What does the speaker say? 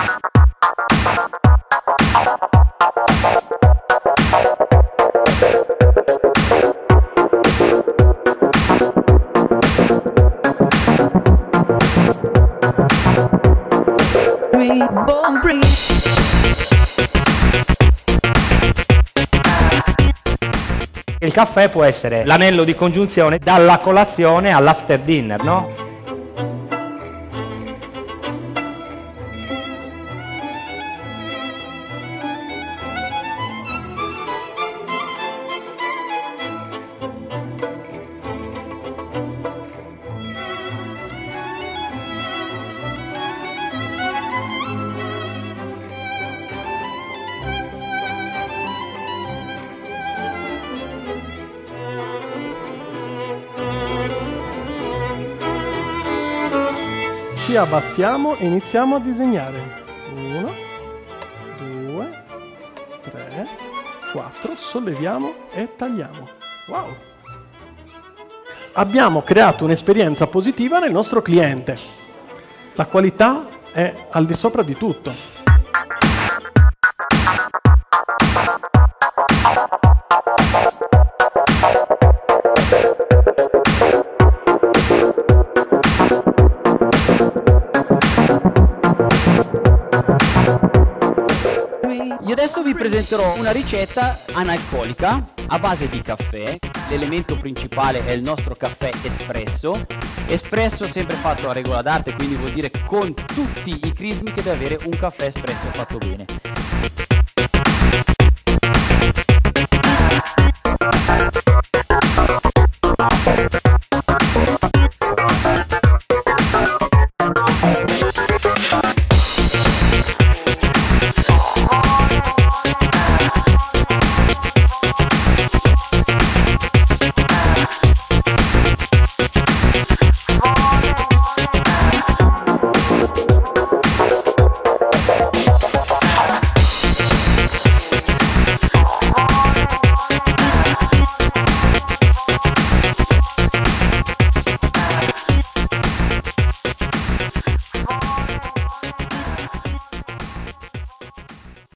Il caffè può essere l'anello di congiunzione dalla colazione all'after dinner, no? Ci abbassiamo e iniziamo a disegnare. 1, 2, 3, 4, solleviamo e tagliamo. Wow! Abbiamo creato un'esperienza positiva nel nostro cliente. La qualità è al di sopra di tutto. Io adesso vi presenterò una ricetta analcolica a base di caffè. L'elemento principale è il nostro caffè espresso. Espresso sempre fatto a regola d'arte, quindi vuol dire con tutti i crismi che deve avere un caffè espresso fatto bene.